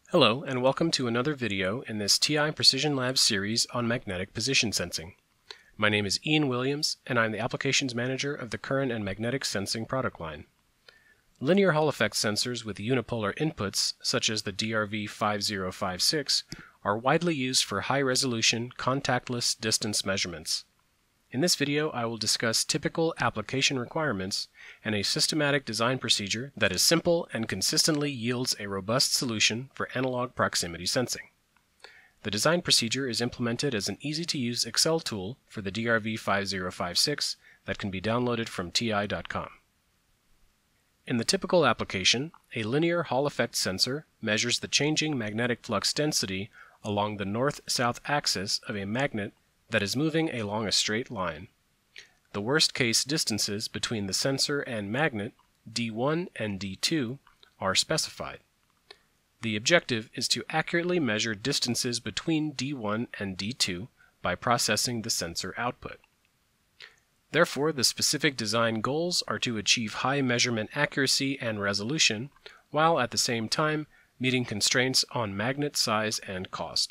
Hello, and welcome to another video in this TI Precision Labs series on magnetic position sensing. My name is Ian Williams, and I'm the Applications Manager of the Current and Magnetic Sensing product line. Linear Hall effect sensors with unipolar inputs, such as the DRV5056, are widely used for high-resolution, contactless distance measurements. In this video, I will discuss typical application requirements and a systematic design procedure that is simple and consistently yields a robust solution for analog proximity sensing. The design procedure is implemented as an easy-to-use Excel tool for the DRV5056 that can be downloaded from ti.com. In the typical application, a linear Hall effect sensor measures the changing magnetic flux density along the north-south axis of a magnet that is moving along a straight line. The worst-case distances between the sensor and magnet, D1 and D2, are specified. The objective is to accurately measure distances between D1 and D2 by processing the sensor output. Therefore, the specific design goals are to achieve high measurement accuracy and resolution, while at the same time meeting constraints on magnet size and cost.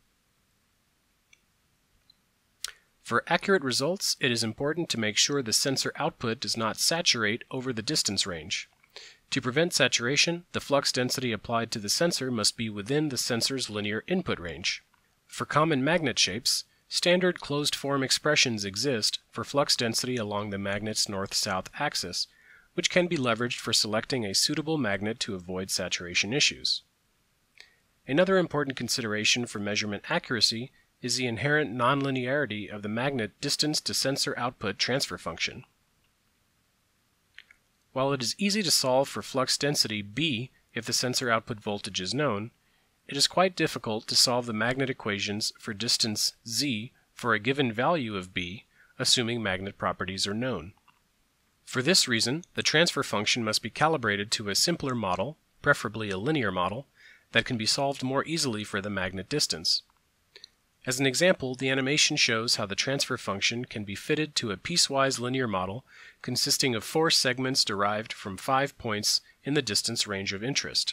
For accurate results, it is important to make sure the sensor output does not saturate over the distance range. To prevent saturation, the flux density applied to the sensor must be within the sensor's linear input range. For common magnet shapes, standard closed-form expressions exist for flux density along the magnet's north-south axis, which can be leveraged for selecting a suitable magnet to avoid saturation issues. Another important consideration for measurement accuracy is the inherent nonlinearity of the magnet distance to sensor output transfer function. While it is easy to solve for flux density B if the sensor output voltage is known, it is quite difficult to solve the magnet equations for distance Z for a given value of B, assuming magnet properties are known. For this reason, the transfer function must be calibrated to a simpler model, preferably a linear model, that can be solved more easily for the magnet distance. As an example, the animation shows how the transfer function can be fitted to a piecewise linear model consisting of 4 segments derived from 5 points in the distance range of interest.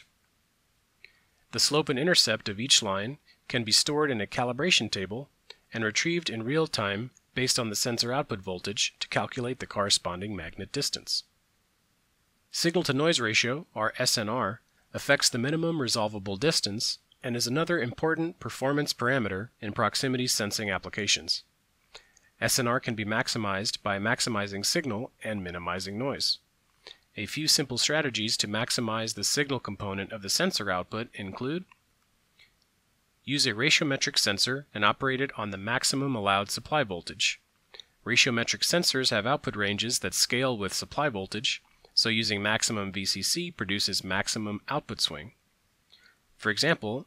The slope and intercept of each line can be stored in a calibration table and retrieved in real time based on the sensor output voltage to calculate the corresponding magnet distance. Signal-to-noise ratio, or SNR, affects the minimum resolvable distance and is another important performance parameter in proximity sensing applications. SNR can be maximized by maximizing signal and minimizing noise. A few simple strategies to maximize the signal component of the sensor output include: use a ratiometric sensor and operate it on the maximum allowed supply voltage. Ratiometric sensors have output ranges that scale with supply voltage, so using maximum VCC produces maximum output swing. For example,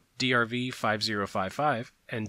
DRV5055 and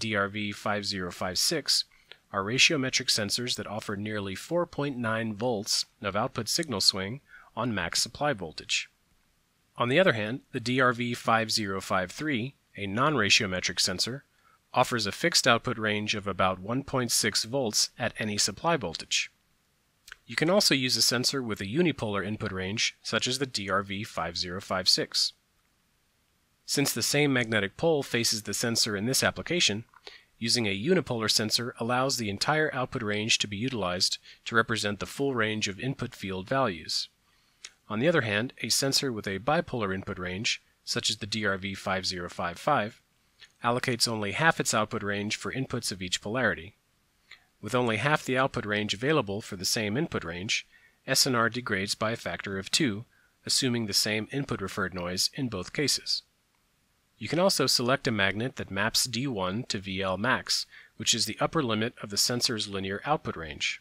DRV5056 are ratiometric sensors that offer nearly 4.9 volts of output signal swing on max supply voltage. On the other hand, the DRV5053, a non-ratiometric sensor, offers a fixed output range of about 1.6 volts at any supply voltage. You can also use a sensor with a unipolar input range, such as the DRV5056. Since the same magnetic pole faces the sensor in this application, using a unipolar sensor allows the entire output range to be utilized to represent the full range of input field values. On the other hand, a sensor with a bipolar input range, such as the DRV5055, allocates only half its output range for inputs of each polarity. With only half the output range available for the same input range, SNR degrades by a factor of 2, assuming the same input referred noise in both cases. You can also select a magnet that maps D1 to VL max, which is the upper limit of the sensor's linear output range.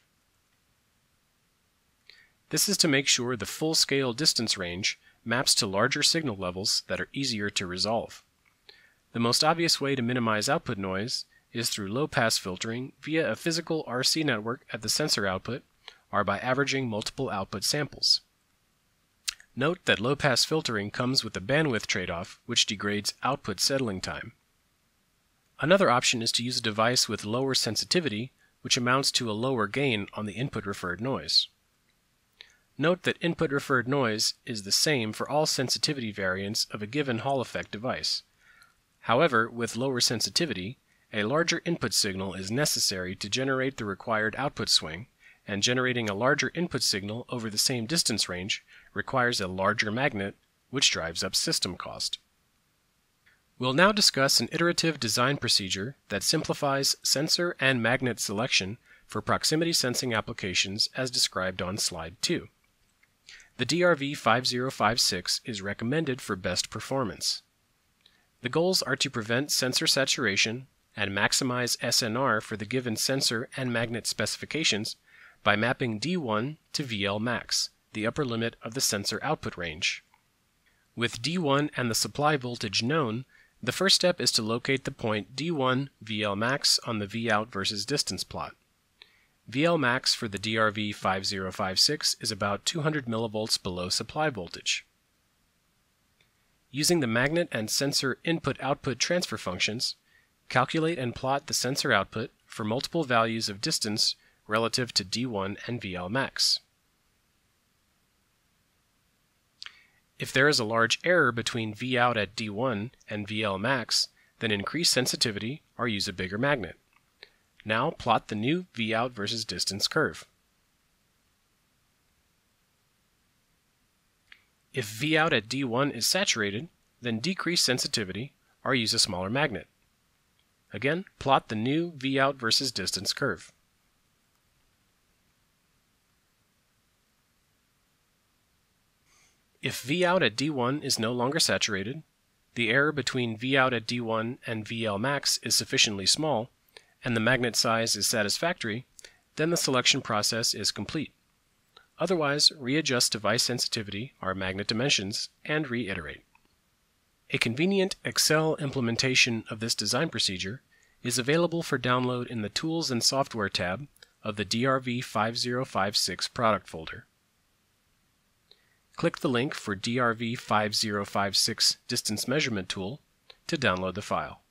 This is to make sure the full-scale distance range maps to larger signal levels that are easier to resolve. The most obvious way to minimize output noise is through low-pass filtering via a physical RC network at the sensor output or by averaging multiple output samples. Note that low-pass filtering comes with a bandwidth trade-off, which degrades output settling time. Another option is to use a device with lower sensitivity, which amounts to a lower gain on the input referred noise. Note that input referred noise is the same for all sensitivity variants of a given Hall effect device. However, with lower sensitivity, a larger input signal is necessary to generate the required output swing, and generating a larger input signal over the same distance range requires a larger magnet, which drives up system cost. We'll now discuss an iterative design procedure that simplifies sensor and magnet selection for proximity sensing applications as described on slide 2. The DRV5056 is recommended for best performance. The goals are to prevent sensor saturation and maximize SNR for the given sensor and magnet specifications by mapping D1 to VL max, the upper limit of the sensor output range. With D1 and the supply voltage known, the first step is to locate the point D1 VL max on the Vout versus distance plot. VL max for the DRV5056 is about 200 millivolts below supply voltage. Using the magnet and sensor input-output transfer functions, calculate and plot the sensor output for multiple values of distance relative to D1 and VL max. If there is a large error between Vout at D1 and VL max, then increase sensitivity or use a bigger magnet. Now plot the new Vout versus distance curve. If Vout at D1 is saturated, then decrease sensitivity or use a smaller magnet. Again, plot the new Vout versus distance curve. If Vout at D1 is no longer saturated, the error between Vout at D1 and VL max is sufficiently small, and the magnet size is satisfactory, then the selection process is complete. Otherwise, readjust device sensitivity or magnet dimensions and reiterate. A convenient Excel implementation of this design procedure is available for download in the Tools and Software tab of the DRV5056 product folder. Click the link for DRV5056 Distance Measurement Tool to download the file.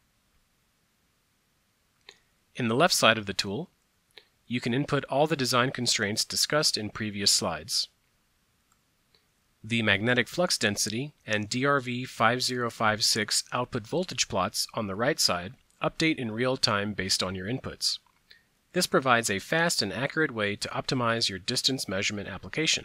In the left side of the tool, you can input all the design constraints discussed in previous slides. The magnetic flux density and DRV5056 output voltage plots on the right side update in real time based on your inputs. This provides a fast and accurate way to optimize your distance measurement application.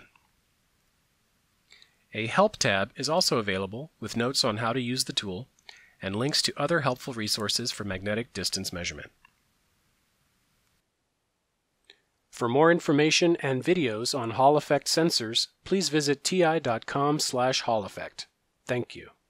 A Help tab is also available with notes on how to use the tool and links to other helpful resources for magnetic distance measurement. For more information and videos on Hall effect sensors, please visit ti.com/Hall effect. Thank you.